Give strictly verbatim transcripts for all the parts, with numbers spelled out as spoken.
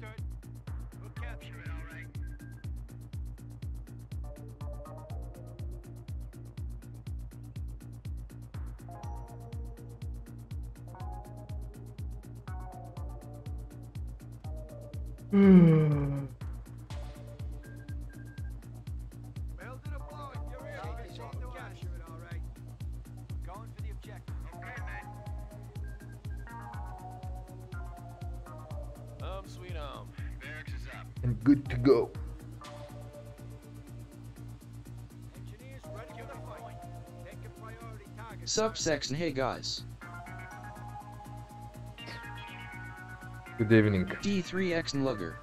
Understood. We'll capture it, all right. Hmm. Bells to the blowing. You're ready. Let's go to capture it, all right. Going for the objective. Okay, man. Home sweet home. Barracks is up. And good to go. Engineers ready for the fight. Taking priority targets. Subsection. Hey guys. Good evening. D three X and Lugger.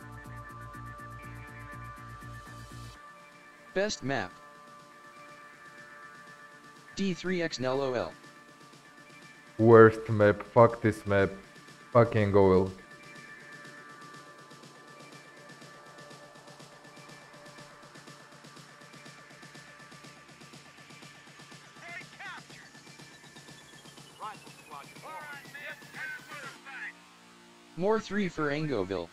Best map. D three X and LOL. Worst map. Fuck this map. Fucking oil. Hey, captured. Rifle squad. All right, man. Head for the fight. More three for Angoville.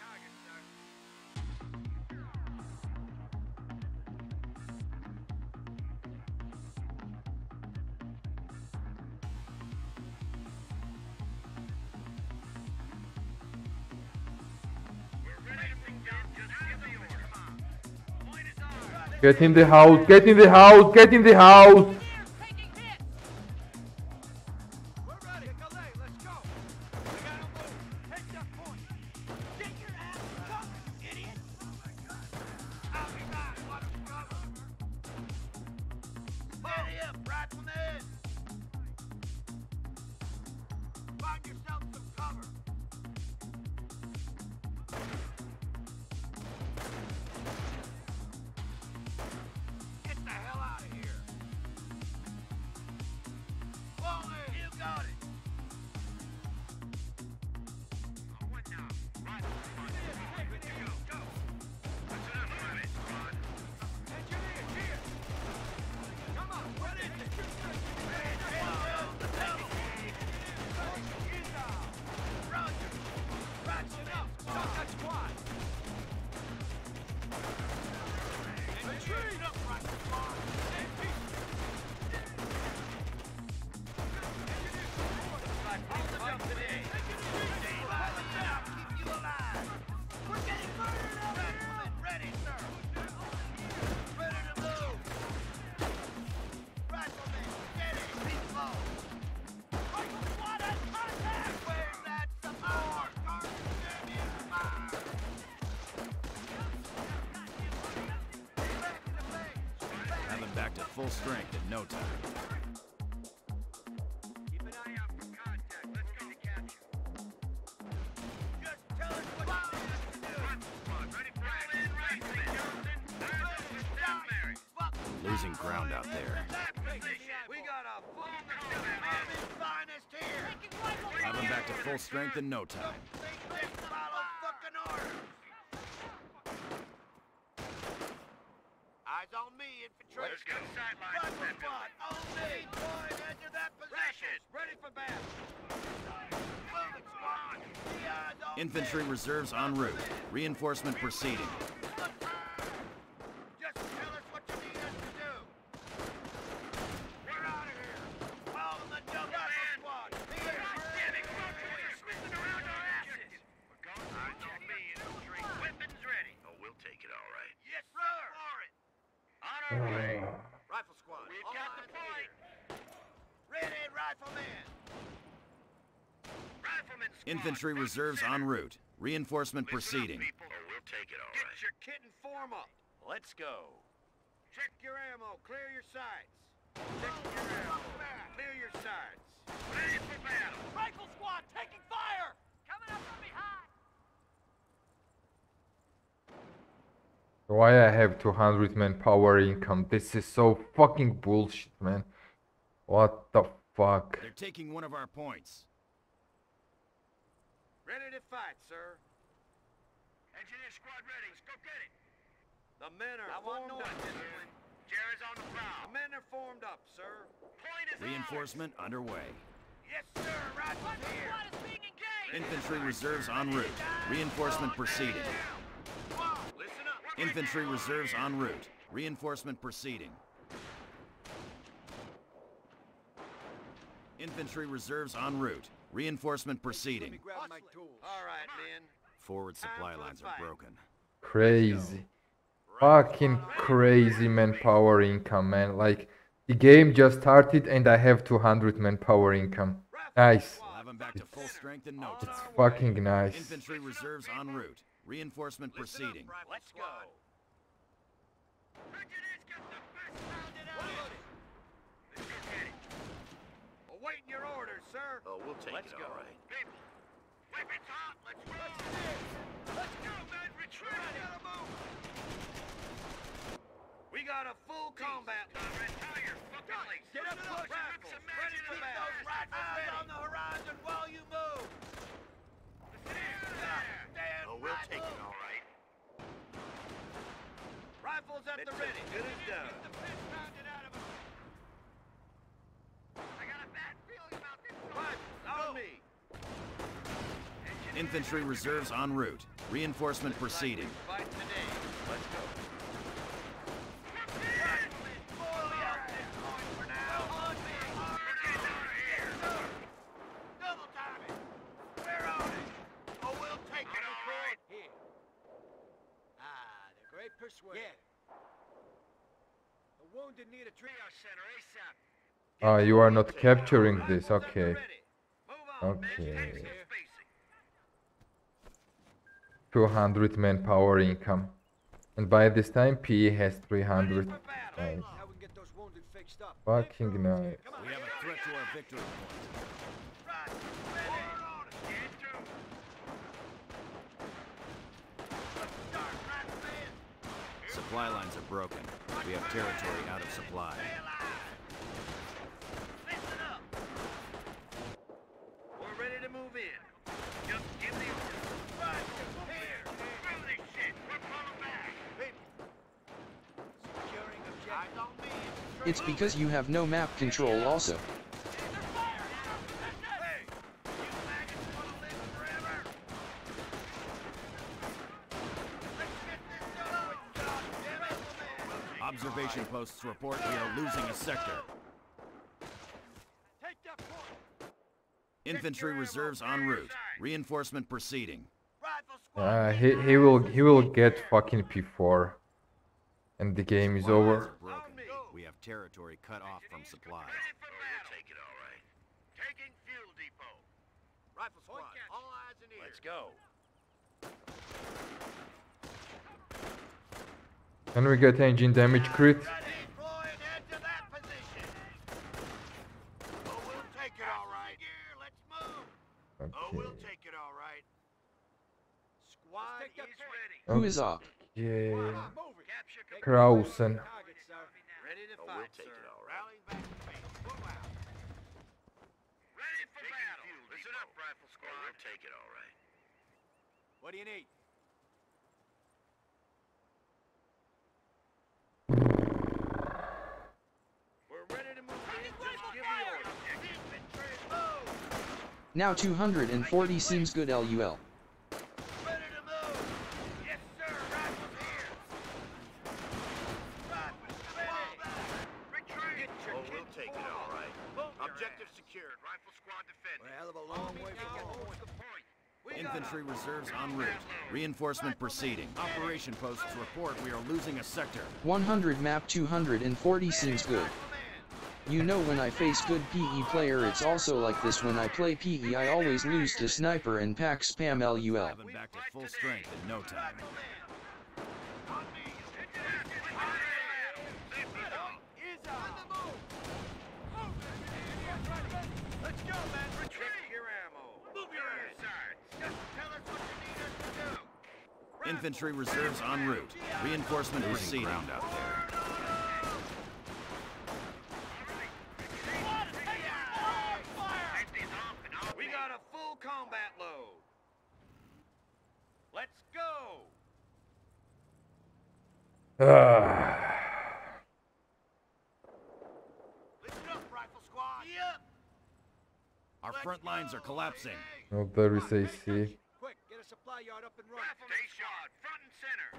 Get in the house. Get in the house. Get in the house. We're ready. Galay, let's go. We gotta move. Head that point. Get your ass covered, you idiot. Oh my God. I'll be back. Let him cover. Steady up, rifleman. Find yourself some cover. Get the hell out of here. Fall in. You got it. What now? Rifle squad. Good to go. Go. That's enough of it, squad. Engineers here. Come on. What is it? Hey, hell, the devil. Roger. Ratchet up. Stop that squad. Retreat up, rifle squad. Have him back to full strength in no time. Keep an eye out for contact. Let's go to capture. Just tell us what you need us to do. Rifle squad, ready for action. Right, Johnson. Down, Mary. Fuck. Losing ground out there. We got a full Army's finest here. Have him back to full strength in no time. Follow fucking orders. Eyes on me, infantry. Let's go. Rifle squad, on me. Boy, enter that position. Ready for battle. Moving squad. The eyes on Infantry me. reserves en route. Reinforcement proceeding. Just tell us what you need us to do. We're out of here. Follow the jump rifle squad. Here. We're switching around our asses. We're going. Eyes on me, infantry. Weapons ready. Oh, we'll take it all right. Yes, sir. For it. On our way. Rifle squad. We've got the point. Ready, rifleman. Rifleman squad. Infantry reserves en route. Reinforcement proceeding. Oh, we'll take it all right. Get your kit and form up. Let's go. Check your ammo. Clear your sights. Check your ammo. Clear your sights. Ready for battle. Rifle squad taking fire. Coming up from behind. Why I have two hundred manpower income? This is so fucking bullshit, man. What the fuck? They're taking one of our points. Ready to fight, sir. Engineer squad ready. Let's go get it. The men are I formed up. Jerry's on the prowl. The men are formed up, sir. Point is Reinforcement underway. ours. Yes, sir. Rifles here. Squad is being engaged. Infantry reserves en route. Reinforcement proceeding. Listen up. Infantry reserves en route. Reinforcement proceeding. Infantry reserves en route. Reinforcement proceeding. All right, men. Forward supply lines are broken. Crazy. Fucking crazy manpower income, man. Like, the game just started and I have two hundred manpower income. Nice. We'll have them back to full strength in no time. It's fucking nice. Infantry reserves en route. Reinforcement proceeding. Let's go. Awaiting your orders, sir. Oh, we'll take Let's it, go. All right. People, weapons hot. Let's roll. Let's go, man. Retreat. Gotta move. We got a full combat. Retire. Fucking place. Get up close. Rifles. Ready for battle. Eyes on the horizon while you move. Stand. Oh, we'll take it, all right. Rifles at the ready. Good as done. Get the piss pounded out of them. I got a bad feeling about this. Rifles on me. Infantry reserves en route. Reinforcement proceeding. Fight today. Let's go. Double time it. We're on it. Oh, we'll take it, all right. Here. Ah, the great persuasion. Yeah. The wounded need a triage center ASAP. Ah, you are not capturing this. Okay. Move on. Okay. two hundred manpower income. And by this time, P E has three hundred. Nice. Now we can get those wounded fixed up. Fucking nice. We have a threat to our victory point. Right. Ready. On it. Get through. Let's start right then. Supply lines are broken. We have territory out of supply. Stay alive. Listen up. We're ready to move in. Just give the order. Right. Here. Through this shit. We're pulling back. People. Securing objective. Eyes on me. It's because you have no map control also. Hey, you maggots wanna live forever? Let's get this done. God damn it, man. Observation posts report we are losing a sector. Take that point. Infantry reserves en route. Reinforcement proceeding. Rifle squad. Uh, he, he will he will get fucking P four. And the game is Supply lines over. are broken. We have territory cut off from supplies. Ready for battle. Take it all right. Taking fuel depot. Rifle squad. All eyes and ears. Let's go. Can we get engine damage crit? Ready, Roy, and head to that position. Oh, we'll take it all right. Gear, let's move. Oh, we'll Okay. take it all right. Squad is ready. Who is up? Yeah. Capture complete. Krausen. Ready to fight, we'll take sir. It all right. Rallying back to base. Move out. Ready for battle. Listen up, rifle squad. Oh, we'll take it all right. What do you need? We're ready to move in. Just give the order. Infantry, move. Now two hundred forty seems good L U L. Ready to move. Yes, sir. Rifles here. Rifles ready. Retreat. Get your oh, we'll take it all right. Objective secured. Rifle squad defended. We're a hell of a long way from home. Infantry reserves en route. Reinforcement proceeding. Operation posts report we are losing a sector. one hundred map two hundred forty seems good. You know, when I face good P E player, it's also like this. When I play P E, I always lose to sniper and pack spam L U L. Have them back to full strength in no time. Let's go, man. Retreat your ammo. Move your inside. Just tell us what you need us to do. Infantry reserves en route. Reinforcement proceeding. Ground out there. We got a full combat load. Let's go. Ah. Listen up, rifle squad. Yep. Our front lines are collapsing. Oh, there is A C. Quick, get a supply yard up and running. Stay sharp, front and center.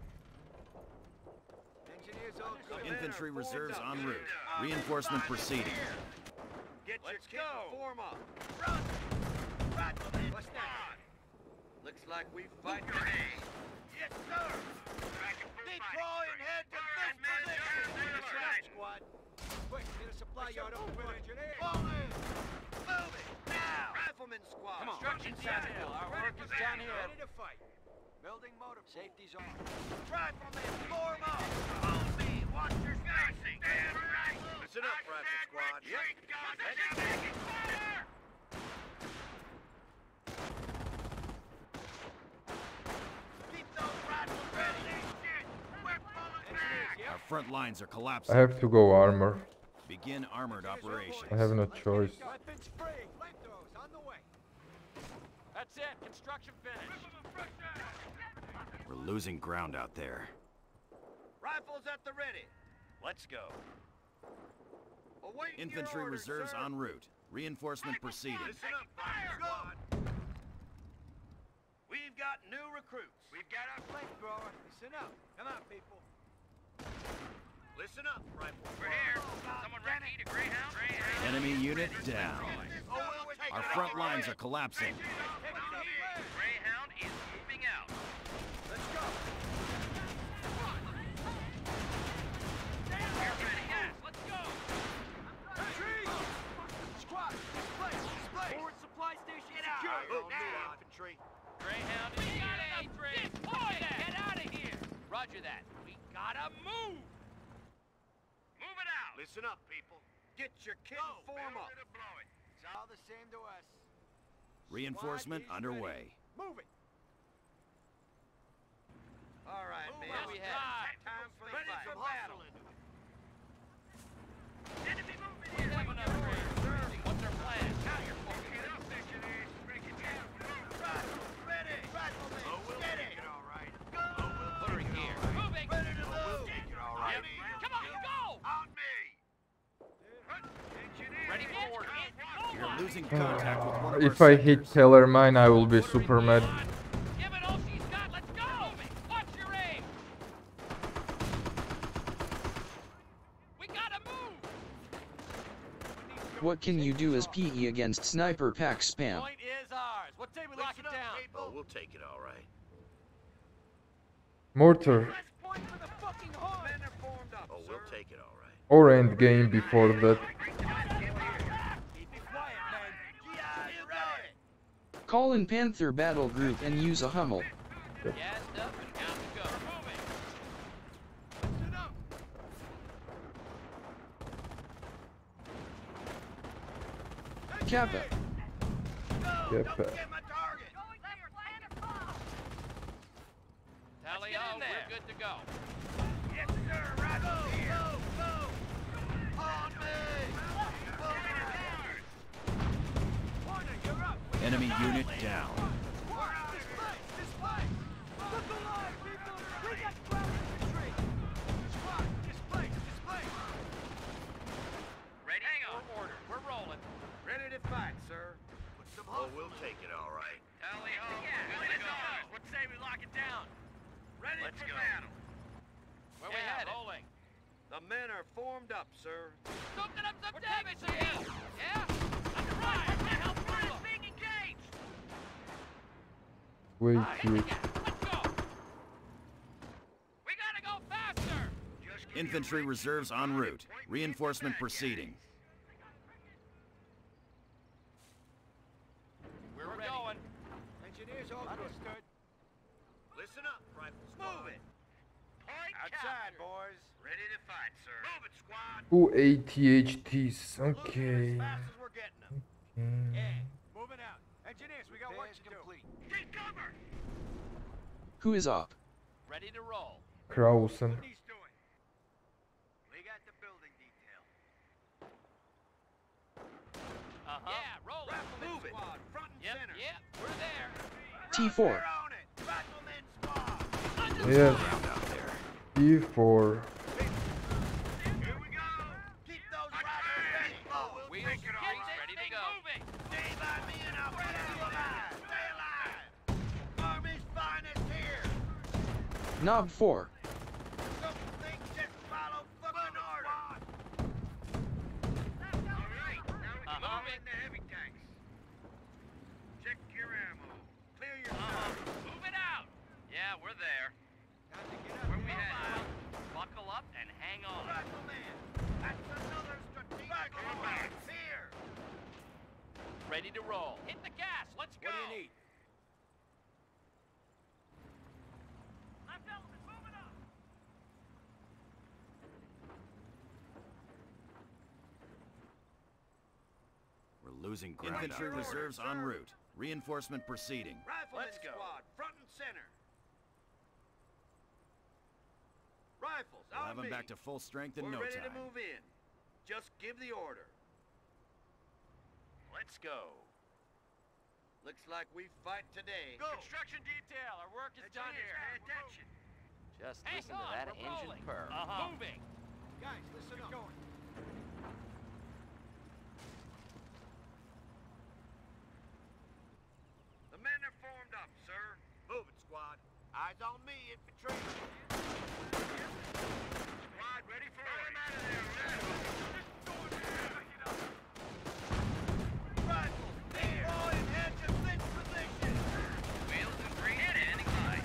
Engineers all good. Infantry reserves en route. Reinforcement proceeding. Get your Let's kit go. and form up. Run! Rifleman What's squad! Looks like we fight Move your aim. Yes, sir! Deploy and head to this position! Right. Squad. Quick, get a supply yard up and running. Engineers. Fall in! Move it! Now! Rifleman squad! Come on. Construction Inside. detail. Our Ready work for is down battle. here. Ready to fight. Building motor. Safety's on. Rifleman, form up! On me! Watch your spacing! Stand right! Listen up, rifle squad. Yep. Second quarter! Keep those rifles ready! We're pulling back! Our front lines are I collapsing. have to go armor. Begin armored operations. I have no choice. Weapons free. Flamethrowers on the way. That's it. Construction finished. We're losing ground out there. Rifles at the ready. Let's go. Awaiting your Infantry orders, reserves sir. en route. Reinforcement proceeding. Listen up, fire squad. We've got new recruits. We've got our Flamethrower. Listen up. Come on, people. Listen up, rifle. We're here. Someone ready to Greyhound? Greyhound. Enemy unit down. Oh, we'll take Our it front all lines right. are collapsing. Greyhound is moving out. Let's go. We're ready. Yes, let's go. Retreat. Squad. Display. Display. Forward supply station Get out. secure. Move now. Infantry. Greyhound is got three. Get out of here. Roger that. We gotta move. Move it out. Listen up, people. Get your kit and form up. It's all the same to us. Reinforcement Squad is underway. ready. Move it. All right, Move man. out. We have- Time for the Ready fight. for battle. Enemy movement We're here. having upgrades. What's our plan? Now you're fucking it up, missionaries. Break it down. Rifles ready. Riflemen, Oh, we'll steady. take it all right. Go. Put her in gear. Moving. Ready to Oh, we'll move. take it all right. Come on, go. On me. Engineer. Ready for orders. We are losing contact with one of If our I hit sectors. Tellermine, I will be super mad. Give it all she's got. Let's go. Watch your aim. We gotta move. What can you do as P E against sniper pack spam? Point is ours. What say we lock it Listen up, down? people. Oh, we'll take it all right. Mortar. Let's point for the fucking horn. Men are formed up, Oh, sir. we'll take it all right. Or end game before that. Keep it quiet, man. G Is ready. Call in Panther battle group and use a Hummel. Gassed up and down to go. Moving. Listen up. Kappa. Go. Yep. Don't forget my target. Tally get ho. in there. We're good to go. Yes, sir. Right go, go, go. On me. Warner, you're up. Enemy unit down. Display. Display. Look alive, people. We got ground infantry. Squad. Display. Display. Ready for orders. We're rolling. Ready to fight, sir. Put some Oh, we'll take it all right. Tally ho. Yeah, We're good to let's go. go. What say we lock it down? Ready Let's for go. battle. Where we Yeah, headed? rolling. The men are formed up, sir. Soaking up some damage here. Yeah? On the right. What the hell? We're being engaged. Way Hit the huge. gas. Let's go. We gotta go faster. Just keep Infantry your reserves en route. Reinforcement proceeding. We're, We're going. Engineers all understood. Listen up, rifle squad. Move it. Point Outside, captured. boys. Ready to fight, sir. Move it, squad. Two A T H Ts. Moving Okay. as fast as we're getting them. Mm. Yeah, moving out. Engineers, we got work to do. Take cover. Who is up? Ready to roll. Krausen. What he's doing? We got the building detail. Uh-huh. Yeah, roll it. Rifleman Move it. squad, front and Yep, center. yep. We're there. T four. We're on it. Rifleman squad. Yes. Ground out there. E four. Here we go. Keep those rifles ready. Oh, we'll Wheels take it all straight, right. ready to go. Moving. Stay Knob four. Don't think, just follow fucking order. All right, now we can Uh-huh. move in the heavy tanks. Check your ammo. Clear your Uh-huh. stuff. Move it out. Yeah, we're there. Time to get up. Where we Move headed? out. Buckle up and hang on. Rifleman, that's another strategic alliance here. Ready to roll. Hit the gas. Let's go. What do you need? Left element, moving up. We're losing ground. Infantry out there. reserves en route. Reinforcement proceeding. Rifleman Let's go. squad, front and center. Rifles, We'll on have them me. back to full strength in We're no ready time. to move in. Just give the order. Let's go. Looks like we fight today. Go. Construction detail. Our work is done Engineers, here. pay attention. Just Hang listen to on, that we're engine rolling. purr. Uh-huh. Moving. Guys, listen up. Going. The men are formed up, sir. Move it, squad. Eyes on me, infantry. Squad, ready for order. Out of there, Rifles, deploy and head to fixed position. Wheels and green. Standing by.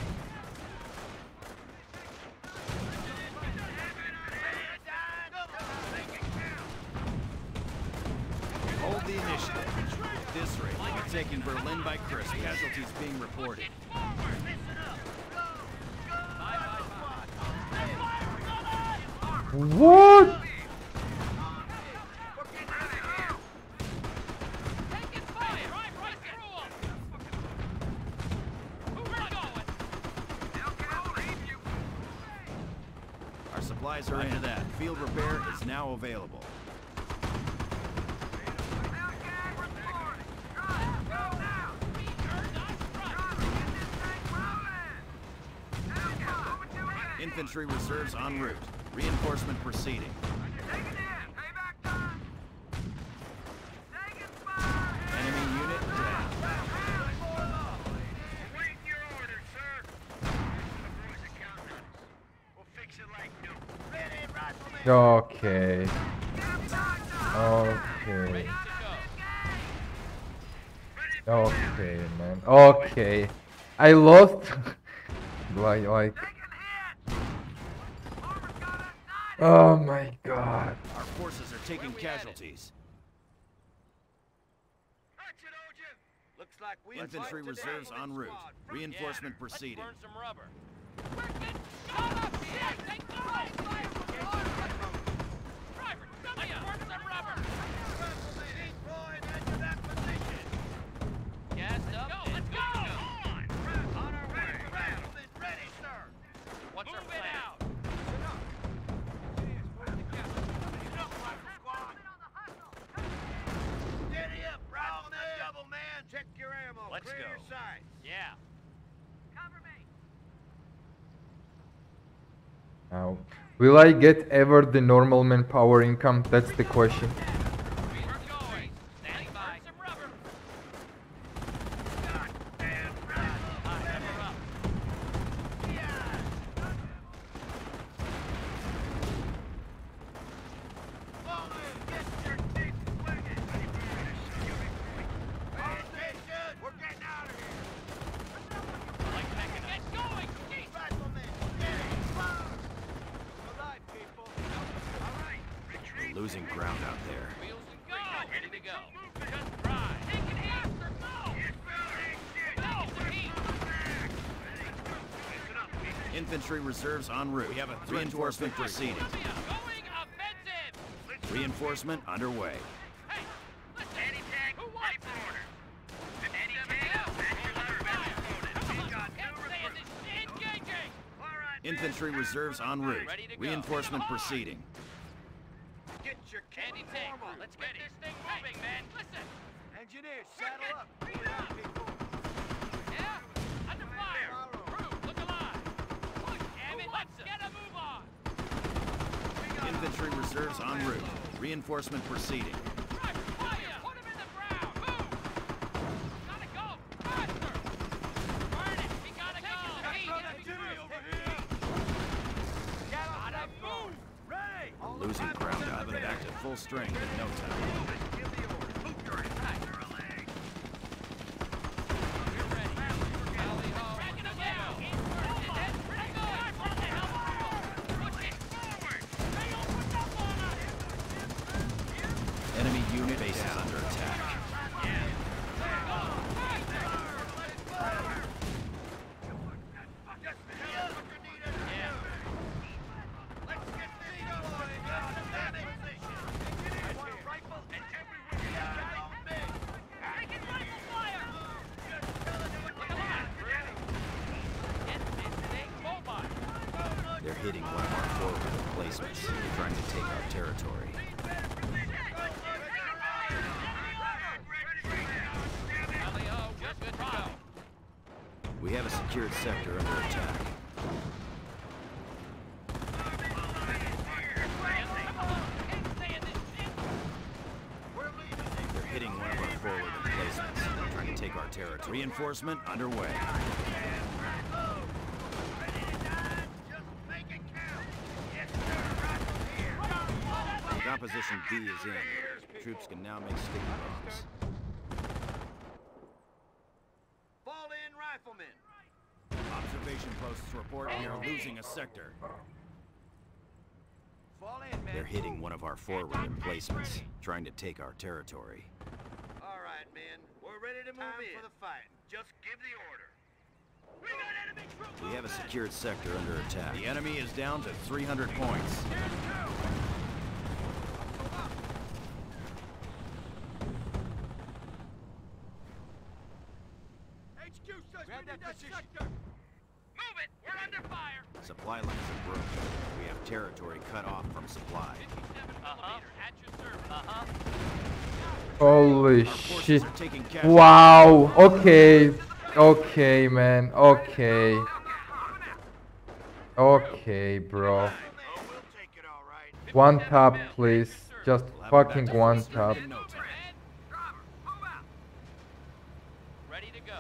Hold the initiative. At this rate, we'll be taking Berlin by Christmas. Casualties being reported. What? Taking fire. Right, right through 'em. We're going. Our supplies are into that. Field repair is now available. Infantry reserves en route. Reinforcement proceeding. Enemy unit down. Wait your order, sir. The boys are counting on us. We'll fix it like new. Ready, rifleman. Okay. Okay. Okay, man. Okay. I lost. like, like. Oh my god. Our forces are taking casualties. Hatch it, Oja. Looks like we Infantry fight today. reserves en route. Reinforcement Yeah, proceeding. Let's burn some rubber. Driver, come here. Burn some rubber. Rifleman, deploy and head to that position. Gassed up. Go, let's go. On. On our way. Rifleman, ready, sir. What's our Move it plan? out. Steady up, rifleman. Double man. Check your ammo. Let's Clear go. your sights. Yeah. Cover me. Now, will I get ever the normal manpower income? That's the question. We're going. Standing by. Burn some rubber. Goddamn rifle. Hot pepper up. Fall in. Get your teeth swinging. All station. We're getting out of here. Like mechanized. Get going. Jesus. Rifleman, steady. Fire. All right, people. All right. Retreat. We're losing ground out there. Wheels and go. Ready to go. Just ride. Take it faster. Go. Go. The heat. Infantry reserves en route. We have a reinforcement proceeding. Columbia, going offensive. Reinforcement underway. Hey, listen. Anti-tank. Who wants it? Anti-tank. Come on. Can't stay in this shit. Engaging. Infantry reserves en route. Ready to go. Reinforcement Hard. proceeding. Get your kit Anti-tank. form on. Let's get this thing moving, man. Listen. Engineers, saddle up. Beat it up, people. Yeah? Under fire. Crew, look alive. Push, damn it. Let's get a move on. Infantry reserves en route. Reinforcement proceeding. Driver, fire. Put him in the ground. Move. Gotta go. Faster. Burn it. We gotta go. Hey, Jimmy over here. full strength in no time. Enemy unit base is under attack. They're hitting one of our forward emplacements, trying to take our territory. We have a secured sector under attack. They're hitting one of our forward emplacements, trying to take our territory. Reinforcement underway. Composition D is in. Troops can now make sticky bombs. Fall in, riflemen. Observation posts report we are losing a sector. Fall in, men. They're hitting one of our forward emplacements, trying to take our territory. All right, men. We're ready to move Time in. for the fight. Just give the order. We got enemy troops. We have a secured sector under attack. The enemy is down to three hundred points. Grab that position. Move it! We're under fire! Supply lines are broken. We have territory cut off from supply. Uh-huh. At your service. Uh-huh. Holy Our forces shit. are taking casualties. Wow. Okay. Okay, man. Okay. Okay, bro. Oh, we'll take it all right. One tap, please. Just We'll have it fucking back to one full strength tap. in no time. Ready to go.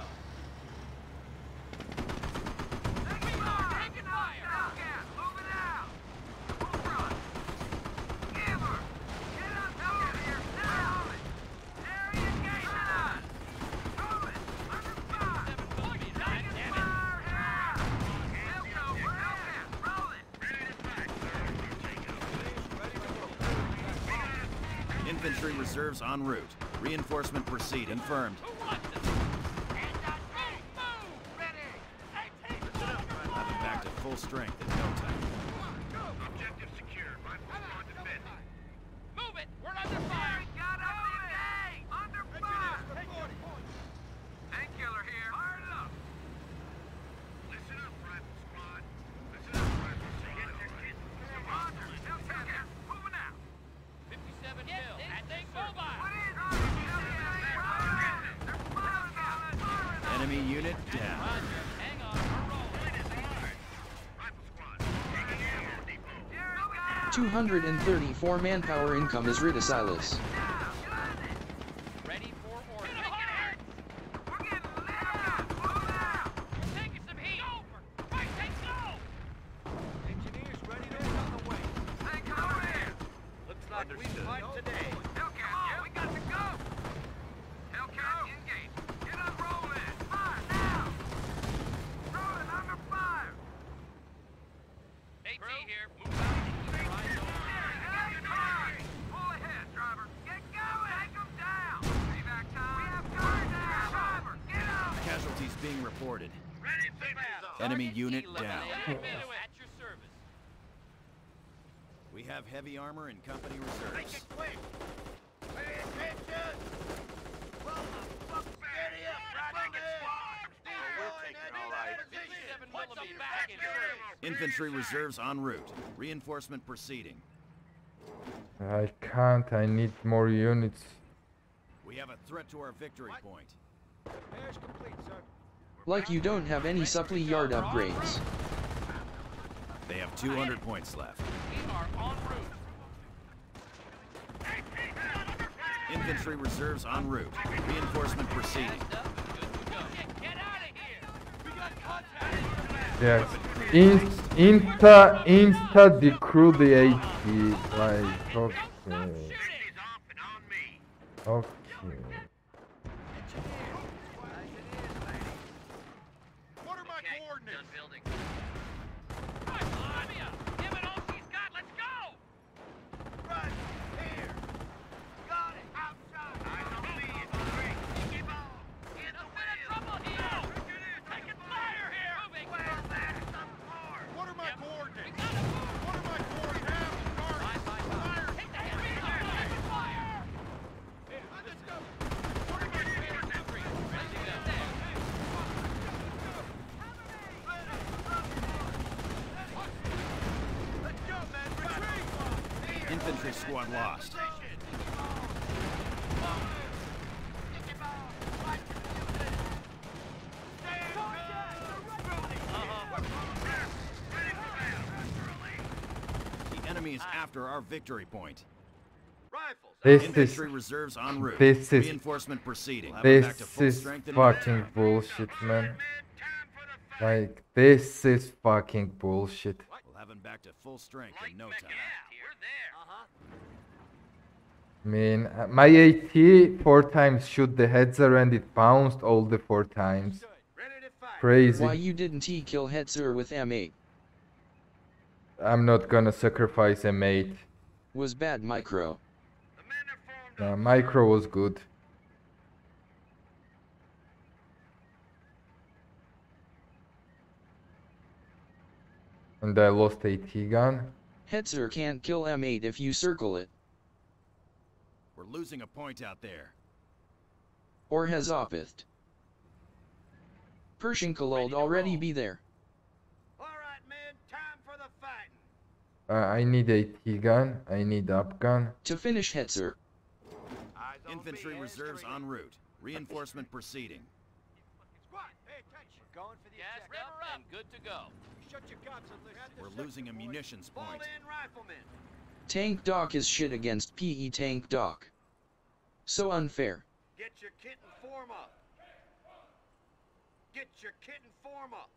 Infantry reserves en route. Reinforcement proceed. Confirmed. Have them back to full strength in no time. Objective secured. Rifles on defending. Move it! We're under fire! Under fire! Painkiller here. Hard up. Listen up, rifle squad. Listen up, rifle squad. Roger. Hellcat. Moving out. fifty-seven kill. At they mobile. Enemy unit down. Roger. Hang on. We're rolling. Rifle squad. Taking ammo depot. two hundred thirty-four manpower income is Ridicilus. Ready for order. We're getting lit up. Move out. We're taking some heat. Over. Right, take go. Engineers ready to run the way. Hey, come in. Looks like we fight today. Hellcat, yeah, we got to go. Hellcat, engage. Get us rolling. Fire now. Rolling under fire. AT here. Move out. Pull ahead, driver. Get going. Take them down. Payback time. We have guns now. Driver, get out. Casualties being reported. Ready for battle. Enemy unit down. At your service. We have heavy armor and company Make reserves. it quick. Pay attention. Well, fuck, steady up. Right squad. We'll take it all right. fifty-seven millimeter back in. Infantry reserves en route. Reinforcement proceeding. I can't. I need more units. We have a threat to our victory point. Repairs complete, sir. Like you don't have any supply yard upgrades. They have two hundred points left. We are en route. Infantry reserves en route. Reinforcement proceeding. Good to go. Get out of here. We got contact. Yes. Inst insta insta decrew the AT. Like okay. Okay. What are my Okay, coordinates? done building. Right, Olivia! Give it all she's got, let's go! Right here. Got it. Outside. I don't see it. Three. Keep on. In the There's been a wheel. trouble here! Taking fire here! Moving! Well, that's some car. What are my Yep. We coordinates? gotta move! What are my coordinates? Fine, fine, fine. Take the heavy fire! Taking fire! Let's go. Let's do that there. Let's go, man. Retreat. Here. Infantry squad lost. The enemy is after our victory point. Rifles. This is Infantry reserves en route. this is- Reinforcement proceeding. Have them back to this full is strength in fucking bullshit, man. Like this is fucking bullshit. We'll have them back to full strength in no Yeah, time. we're there. Uh-huh. I mean, uh, my AT four times shoot the Hetzer and it bounced all the four times. Ready to fight. Crazy. Why you didn't he kill Hetzer with M eight? I'm not gonna sacrifice a mate. Was bad micro. The men are formed Uh, micro was good. And I lost AT gun. Hetzer can't kill M eight if you circle it. We're losing a point out there. Or has opithed. Pershing Khalid already be there. All right, men. Time for the fighting. Uh, I need AT gun. I need up gun. To finish Hetzer. Eyes on Infantry me, reserves hands en route. Reinforcement proceeding. Squad, pay attention. We're going for the Gas objective. up and good to go. Shut your guts and listen. We're losing a munitions Fall point. in, riflemen. Tank Doc is shit against P E Tank Doc. So unfair. Get your kit and form up. Get your kit and form up.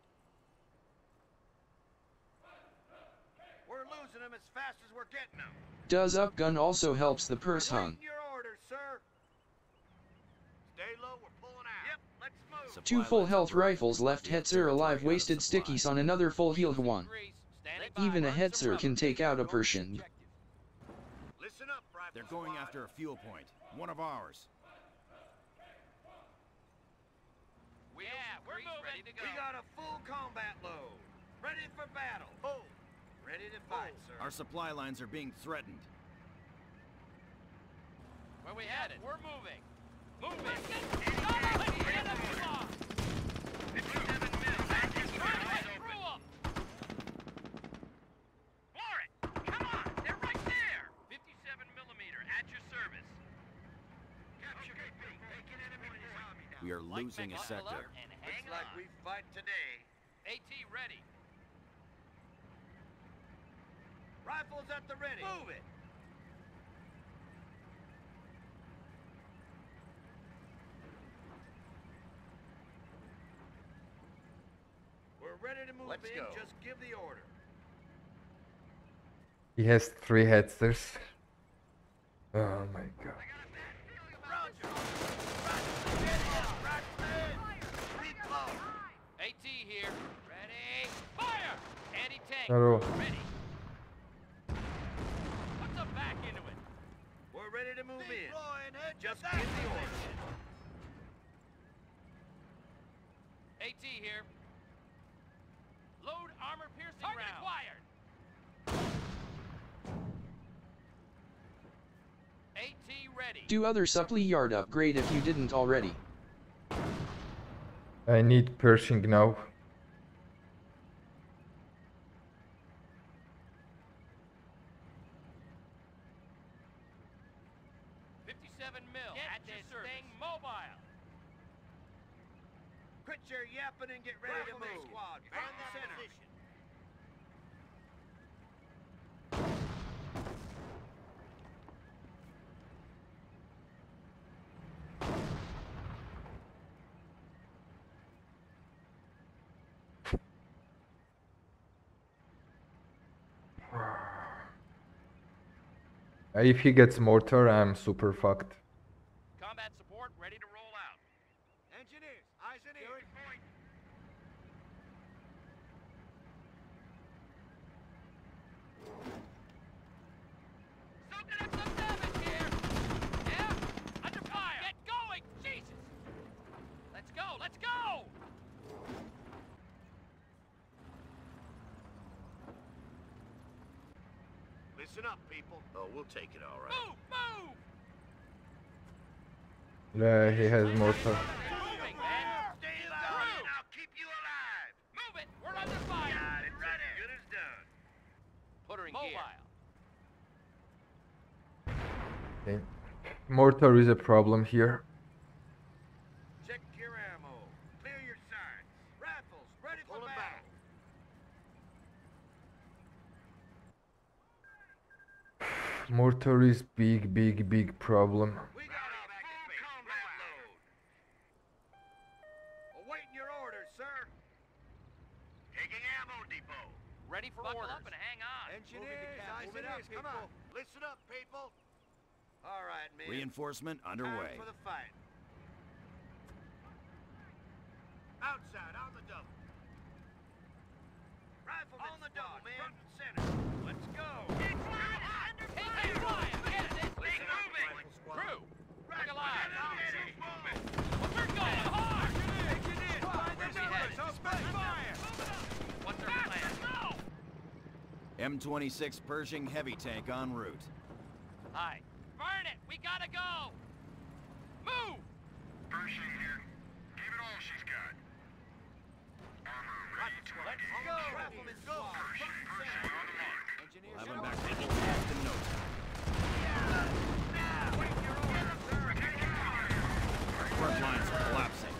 We're losing them as fast as we're getting them. Does up gun also helps the purse hung. Waiting your orders, sir. Stay low, we're pulling out. Yep, let's move. Supply Two full lines health approach. rifles left Hetzer alive, wasted stickies on another full healed one. Even a Hetzer can take out a Pershing. Listen up, rifle They're going squad. after a fuel point. One of ours. Yeah, we're moving. Ready to go. We got a full combat load. Ready for battle. Oh. Ready to fight, sir. Our supply lines are being threatened. Where we headed? We're moving. Moving. Let's get them along. fifty-seven mil. Right through 'em. Warren, come on. They're right there. fifty-seven millimeter at your service. Capture B. Taking enemy army now. We are losing a Buckle sector. up and hang Looks like on. we fight today. AT ready. Rifles at the ready. Move it. We're ready to move Let's in. go. Just give the order. He has three Hetzers. Oh my god. Roger. Riflemen, riflemen. Reload. AT here. Ready. Fire. Anti-tank. Hello. Ready. Put some back into it. We're ready to move in. Just That give the order. AT here. Load armor piercing Target round. acquired. AT ready. Do other supply yard upgrade if you didn't already. I need Pershing now. fifty-seven mil. Get at this thing mobile. Quit your yapping and get ready Rifleman to move. squad, You're man in the that center. position. If he gets mortar, I'm super fucked. Engineers, eyes in here. Soaking up some damage here. Yeah? Under fire. Get going. Jesus. Let's go. Let's go. Listen up, people. Oh, we'll take it all right. Move. Move. Yeah, he has mortar. Moving, man. Stay alive, and I'll keep you alive. Move it. We're under fire. Got it ready. Good as done. Put her in Mobile. Okay. Mortar is a problem here. Check your ammo. Clear your sights. Rifles, ready for battle. Mortar is big, big, big problem. We got a full combat load. Awaiting your orders, sir. Taking ammo depot. Ready for Buckle orders. up and hang on. Engineers, engineers, come on. Listen up, people. All right, man. Reinforcement underway. Time for the fight. Outside, on the double. Rifleman on the double, man. Front and center. Let's go. Hey, hey, Ryan, get it. It's moving. Crew, bring a line. We're going hard. Engineers, find the numbers. Open fire. What's their plan? No. M twenty-six Pershing heavy tank en route. Hi. Burn it. We gotta go. Move. Pershing here. Give it all she's got. Armor ready to Let's engage. go. Riflemen, go. Pershing, Pershing on the mark. We'll have him back to full blast in no time. Front lines are collapsing.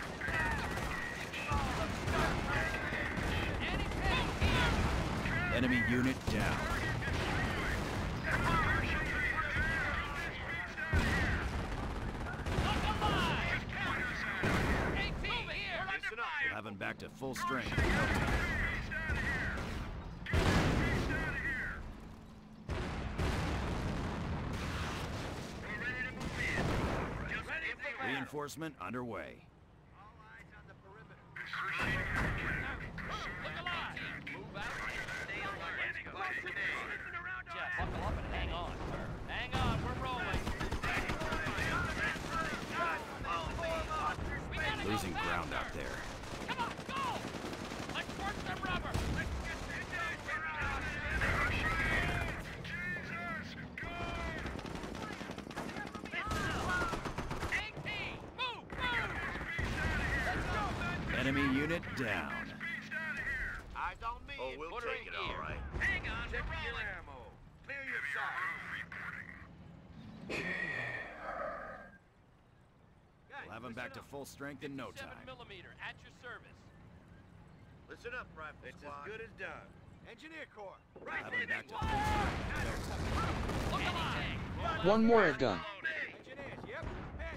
Enemy unit down. We'll have him back to full strength in no time. Reinforcement underway. Jeff, buckle up and hang on. Hang on, we're rolling. We gotta Losing go ground faster. out there. Come on, go! Let's work some rubber. Let's get this eighteen, move, move! Enemy unit down. Eyes on me. Oh, we'll Put her take in it all gear. right. Hang on, Check we're your rolling. ammo. Clear your sights. We'll have him back to full strength in no Seven time. millimeter at your service. Listen up, Rifle It's Squad. as good as done. Engineer Corps. We'll have him back to full strength in no time. Look alive. One more at gun. Engineers, yep. Head.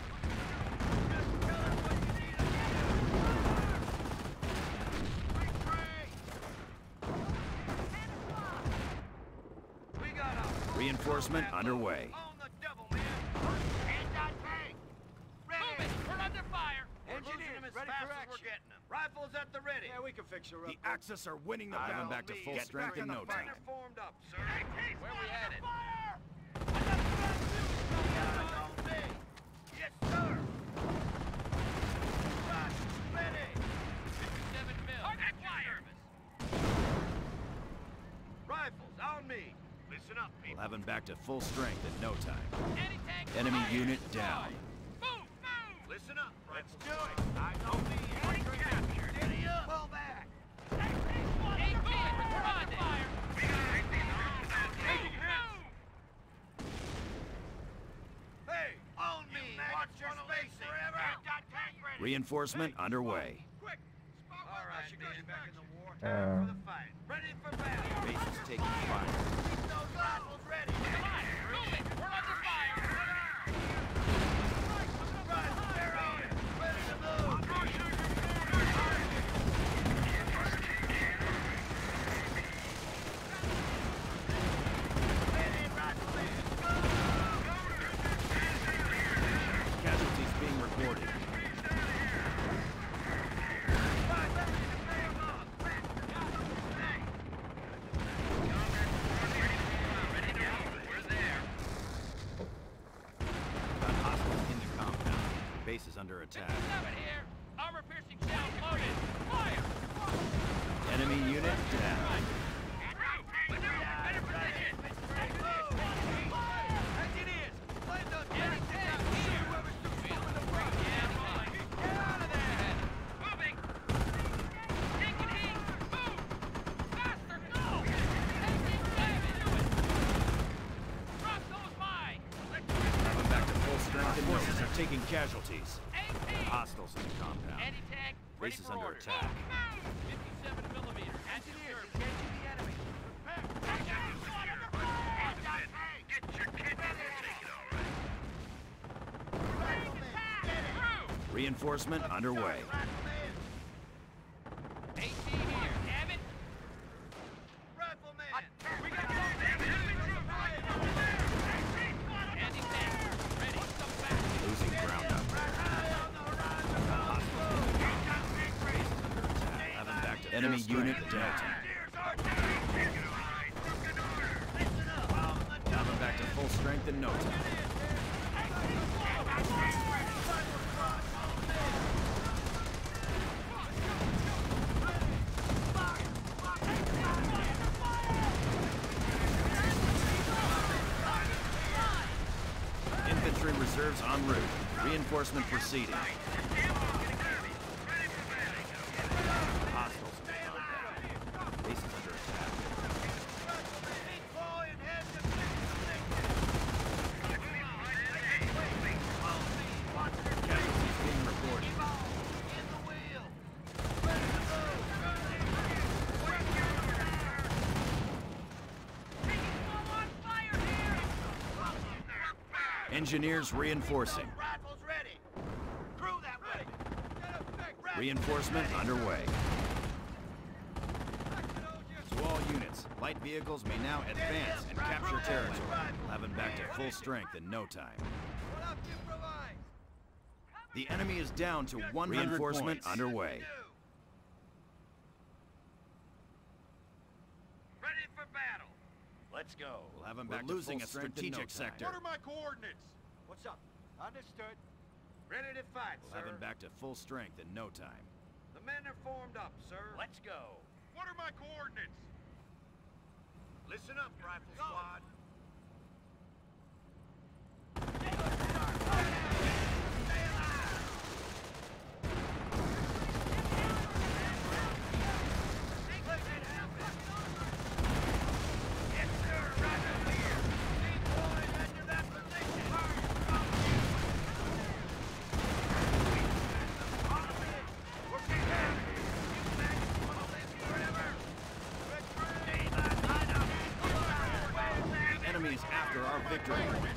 We got a Reinforcement underway. on the double, man. Anti-tank. Ready. Move it, we're under fire. Engineers, as ready fast for action. We're getting them. Rifles at the ready. Yeah, we can fix her The Axis are winning the battle. Have him back to full strength in no time. Formed up, sir. Where we headed? Yes, sir. Right, ready. fifty-seven mil. At your service. Rifles on me. Listen up, people. We'll have him back to full strength in no time. Anti-tank Enemy fire. unit down. Move, move! Listen up. Let's do it. I know me. Enemy captured. Steady up. Pull back. eighteen, responding. Fire. We got eighteen on that. Move! Hey, on me. Watch your space forever. Anti-tank ready. Reinforcement underway. Quick. All right, man. Back in the war. Uh. Time for the fight. Ready for battle. Base is taking fire. Keep those rifles ready. Come on, move it! We're under fire! Right, they're on it. Ready to move. Ready, riflemen. Casualties being reported. attack. fifty-seven here. Armor-piercing shells loaded. Fire! Enemy unit down. Engineers, land those Enemy tank here. Get out of there. Moving. Taking heat. Move. Faster. Go. Taking damage. Do it. Drop those mines. Coming back to full strength and forces are taking casualties. eighteen. Hostiles in the compound. Anti-tank. Ready Base is for under orders. attack. fifty-seven millimeter. Engineers, engaging the enemy. Get your kid in there. Take it all right. Reinforcement underway. eighteen here. Damn it. Rifleman. We got Anti-tank. Ready. Come back. Losing ground up there. Having back to enemy unit down. Having back to full strength in no time. Infantry reserves en route. Reinforcement proceeding. Hostiles in the compound. Base is under attack. Casualties being reported. Engineers reinforcing. Rifles ready. Crew that way. Reinforcement underway. To all units, light vehicles may now advance and capture territory. Having back to full strength in no time. The enemy is down to one hundred reinforcement points. Underway. Ready for battle. Let's go. We'll have them We're back losing to a full strength in no strategic time. sector. What are my coordinates? What's up? Understood. Ready to fight, We'll sir. have them back to full strength in no time. The men are formed up, sir. Let's go. What are my coordinates? Listen up, rifle squad. Victory point.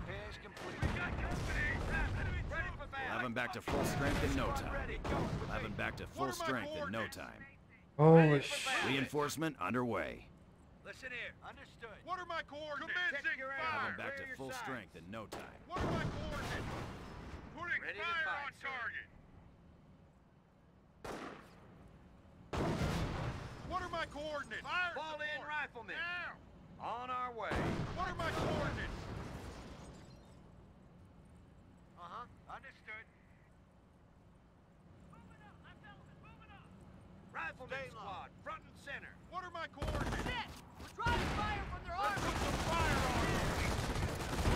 We'll have him back to full strength in no time. We'll have him back to full strength in no time. Holy shit. Reinforcement underway. Listen here. Understood. What are my coordinates? Commencing We'll fire. have him back to Clear your full sides. strength in no time. What are my coordinates? Putting Ready to fire fight, on sir. target. What are my coordinates? Fire Fall in, riflemen. Now. On our way. What are my coordinates? Uh-huh. Understood. Moving up. I'm Elvis. Moving up. Rifleman squad, front and center. What are my coordinates? Shit. We're drawing fire from their Let's army. put some fire on them.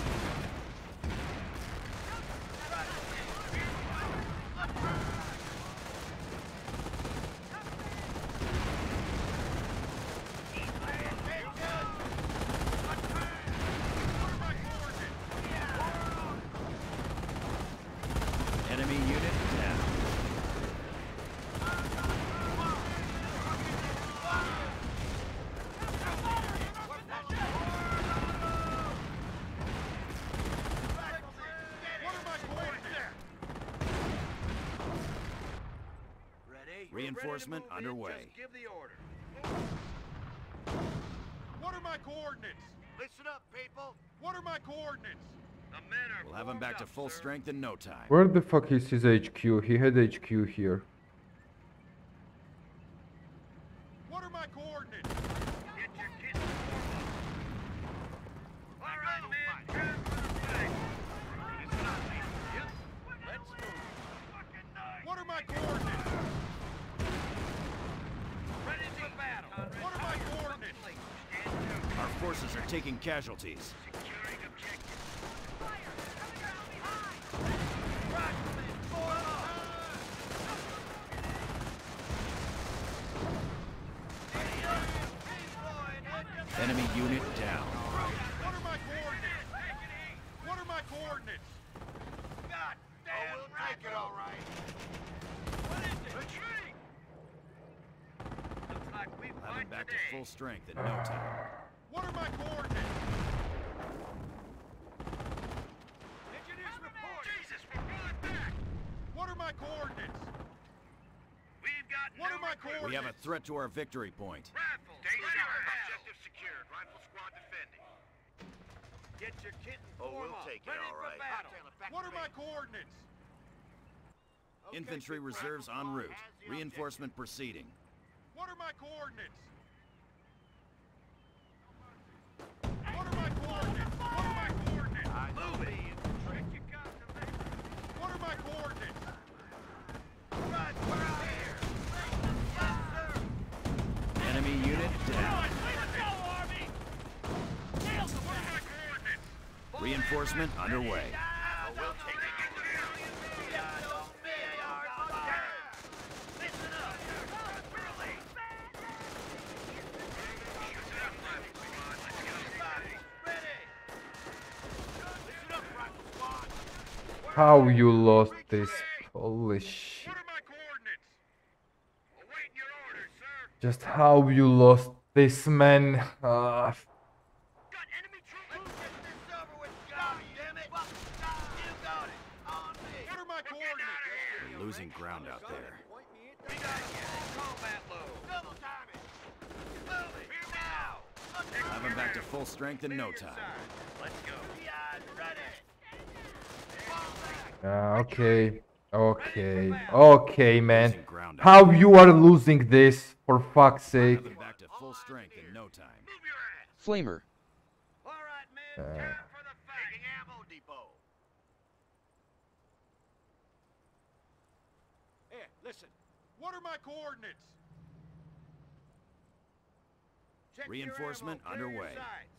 Enemy unit down. Reinforcement Ready to move in, underway. just give the order. What are my coordinates? Listen up, people. What are my coordinates? The men are We'll have him formed back to up, full sir. strength in no time. Where the fuck is his H Q? He had H Q here. What are my coordinates? Get your kids to form up. All right, men. Turn for the flag. Listen up, people. Yes. Let's move. my coordinates? Ready for battle. What are my coordinates? Our forces are taking casualties. Securing objective. Enemy unit down. What are my coordinates? What are my coordinates? God damn, oh, we'll take it all right. What is it? Retreat! Looks like we Have fight him back today. to full strength in no time. What are my coordinates? Engineers report. Jesus, we're pulling back. What are my coordinates? We've got What no are my recruits. coordinates? We have a threat to our victory point. Rifles. Ready for battle. Objective secured. Rifle squad defending. Get your kit and Oh, form we'll up. take it, Ready all for right. battle. What are my coordinates? Infantry reserves en route. Reinforcement proceeding. What are my coordinates? What are my coordinates? What are my coordinates? Move it. Infantry. You got to make What are my coordinates? right. We're out here. Yes, sir. Enemy unit down. Let's go, Army. Nail them. What are my coordinates? Reinforcement underway. Oh, we'll take it. Yeah, don't be our fire. Listen up. Really? Ready. Listen up, rifle squad. How you lost this? Holy shit. What are my coordinates? Awaiting your orders, sir. Just how you lost this, man. Uh, Got enemy troops. Let's get this over with. God damn it. You got it. On me. What are my coordinates? We're losing ground out there. We got you. Combat low. Double time it. Move it. Here now. Have him back to full strength in no time. Let's go. Guys, ready. Fall back. uh, okay. Okay. Okay, man. Losing ground out How you are losing this? For fuck's sake. Have him back to full strength in no time. Move your ass. Flamer. All right, men. Uh. Time for the fight. Taking ammo depot. Here, listen. What are my coordinates? Check your Reinforcement ammo, clear your underway. sights.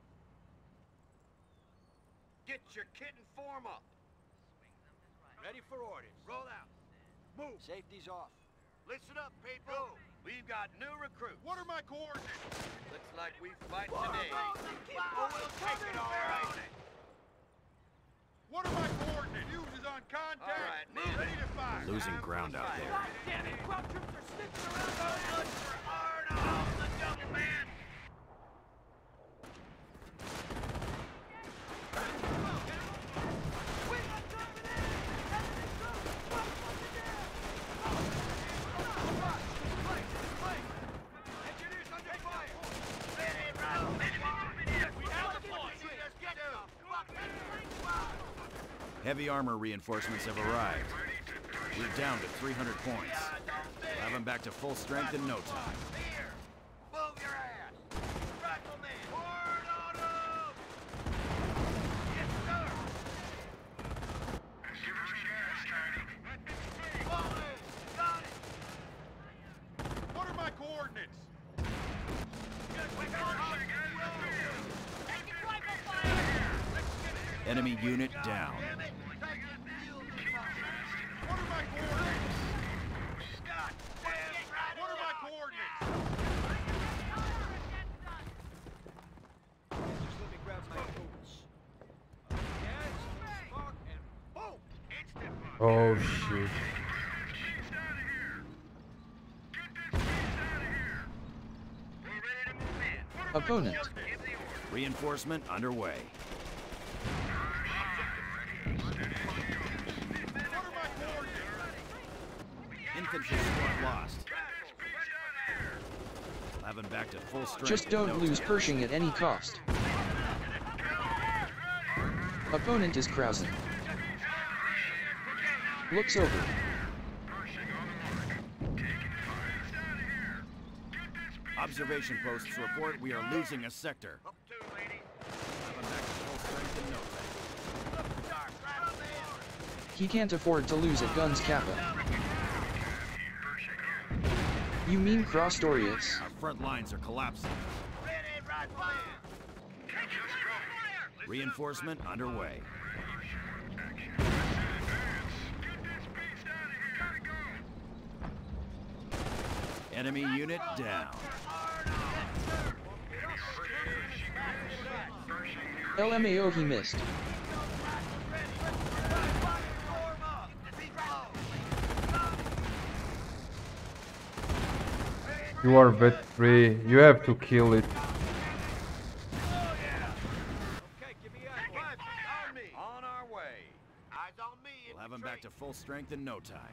Get your kit and form up. Ready for orders. Roll out. Move. Safety's off. Listen up, people. We've got new recruits. What are my coordinates? Looks like we fight today. Oh, we'll take it all right. What are my coordinates? Fuse is on contact. All right, man. Ready to fire. Losing ground out there. Damn it, ground troops are sniffing around. Go look for Arnold, the double man. Engineers under fire. Ready, right. We have the point. Let's get to. Heavy armor reinforcements have arrived. We're down to three hundred points. Have them back to full strength in no time. Here, move your ass. Rifleman, hard on them. Yes, sir. Give us gas, Tony. Fall in. Got it. What are my coordinates? Enemy unit down. Damn it. Take the field. What are my coordinates? God damn right. What are my coordinates? Just let me grab my boots. Gas, spark, and boom. Instant fire. Oh shit. Opponent. Reinforcement underway. What What are my coordinates? Infantry squad lost. Have him back to full strength. Just in don't no lose time. Pershing at any cost. Opponent is Krausen. Looks over. Observation posts report we are losing a sector. Up two, lady. Have him back to full strength in no time. Look sharp, right on there. He can't afford to lose at Guns Kappa. You mean Crosstorius? Our front lines are collapsing. Ready, rifleman! Reinforcement underway. Enemy unit down. L M A O, he missed. You are vet three. You have to kill it. On our way. Eyes on me. We'll have them back to full strength in no time.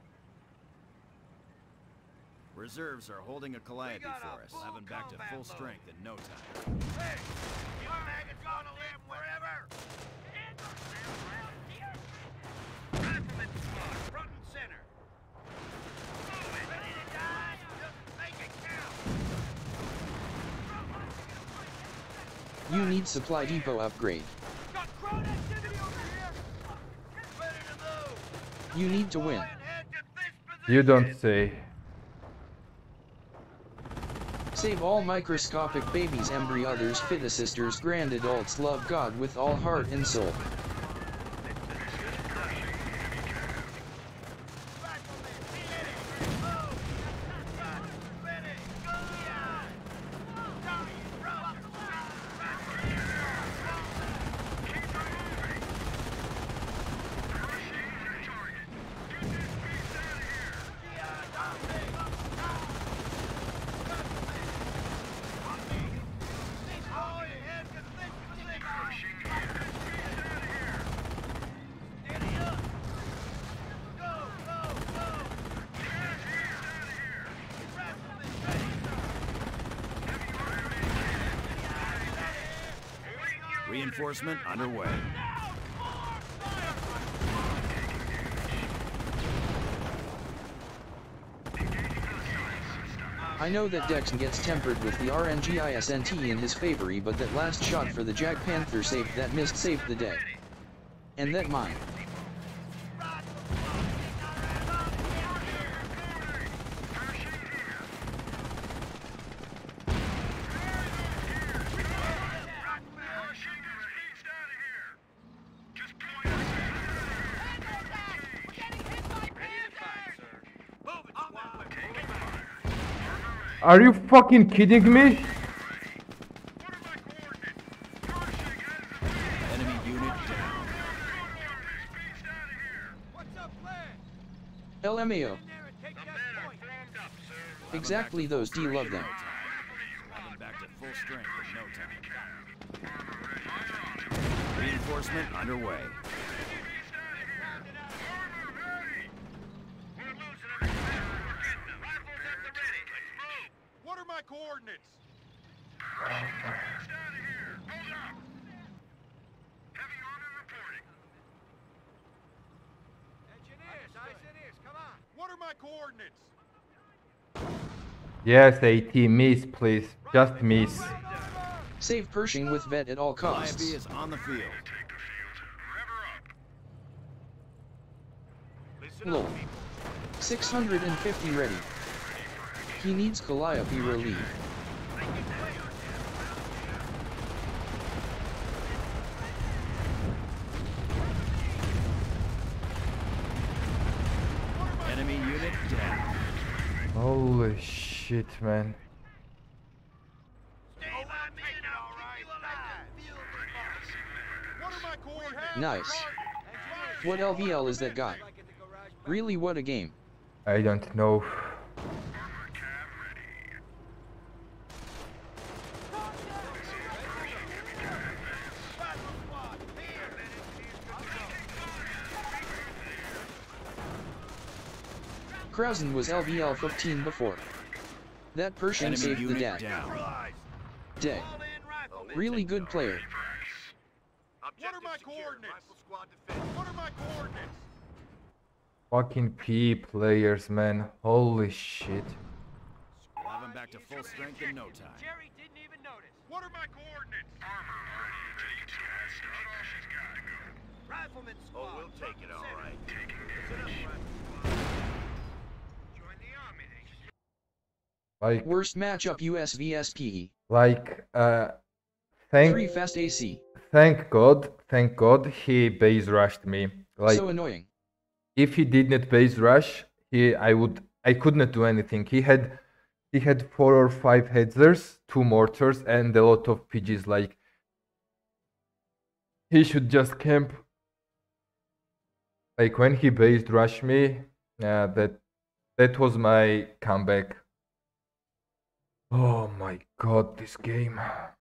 Reserves are holding a Calliope We got a for us. full We'll have them back to combat full load. strength in no time. Hey, you maggots gonna live wherever. Rifleman squad, front and center. Ready to die? Just make it count. You need supply depot upgrade. Got crowd activity over here. Ready to move. You need to win. Head to this position. You don't say. Save all microscopic babies, embry others, fitocisters, grand adults, love God with all heart and soul. Reinforcement underway. I know that Dex gets tempered with the R N G I S N T in his favory, but that last shot for the Jag Panther saved that missed saved the day. And that mine. Are you fucking kidding me? Enemy unit down. L M A O. Exactly, those D love them. Have them back to full strength in no time. Reinforcement underway. What are my coordinates? Engineers, engineers, come on. What are my coordinates? Yes, AT, miss, please. Just miss. Save Pershing with vet at all Calliope costs. is on the field. Lol. six hundred fifty ready. He needs Calliope relief. Enemy unit down. Holy shit, man. Stay by me and I'll keep you alive. What are my coordinates? Nice. What L V L is that guy? Really, what a game. I don't know. Krausen was L V L fifteen before. That Pershing Enemy saved the unit dad. down. Day. Really good player. What are my coordinates? What are my coordinates? Fucking P players, man. Holy shit. We'll have them back to full strength in no time. Jerry didn't even notice. What are my coordinates? Armor ready. Take it, guys. Start all she's got to go. Rifleman squad. Oh, we'll take it all right. Taking damage. Like, Worst matchup U S vs P E. like, uh, thank, three fast A C. thank God, thank God he base rushed me. Like, So annoying. if he did not base rush, he, I would, I could not do anything. He had, he had four or five headzers, two mortars, and a lot of P Gs. Like, he should just camp. Like when he based rush me, yeah, that that was my comeback. Oh my God, this game.